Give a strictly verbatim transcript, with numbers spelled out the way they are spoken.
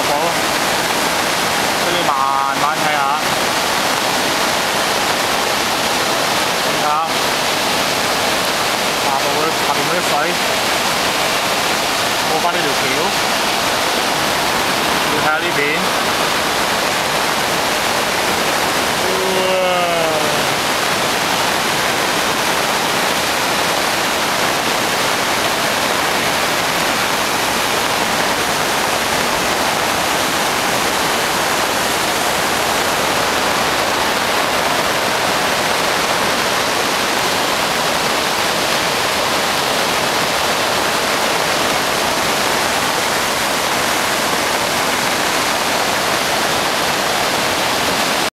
瀑布，所以你慢慢睇下。你睇下下部嗰下邊嗰啲水過翻呢條橋，要睇下呢邊。